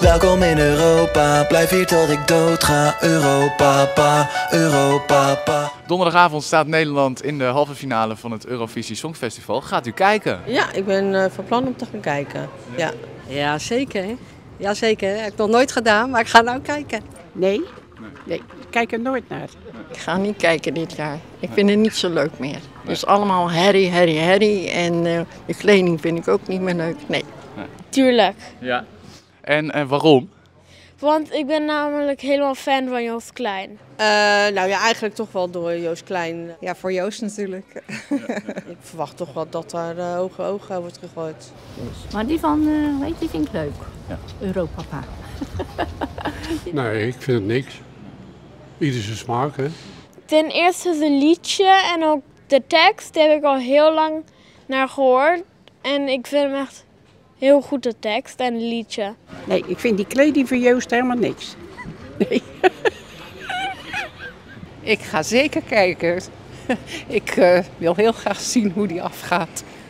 Welkom in Europa, blijf hier tot ik dood ga. Europa, pa, Europa, pa. Donderdagavond staat Nederland in de halve finale van het Eurovisie Songfestival. Gaat u kijken? Ja, ik ben van plan om te gaan kijken. Ja. Ja, zeker. Ja, zeker. Heb ik nog nooit gedaan, maar ik ga nou kijken. Nee, ik kijk er nooit naar. Ik ga niet kijken dit jaar. Ik vind het niet zo leuk meer. Het is allemaal herrie. En de kleding vind ik ook niet meer leuk. Nee. Tuurlijk. Ja. En waarom? Want ik ben namelijk helemaal fan van Joost Klein. Nou ja, eigenlijk toch wel door Joost Klein. Ja, voor Joost natuurlijk. Ik verwacht toch wel dat daar hoge ogen wordt gegooid. Maar die van, die vind ik leuk. Ja. Europapa. Nee, ik vind het niks. Ieder zijn smaak, hè. Ten eerste het liedje en ook de tekst, daar heb ik al heel lang naar gehoord. En ik vind hem echt heel goed, de tekst en het liedje. Nee, ik vind die kleding van Joost helemaal niks. Nee. Ik ga zeker kijken. Ik wil heel graag zien hoe die afgaat.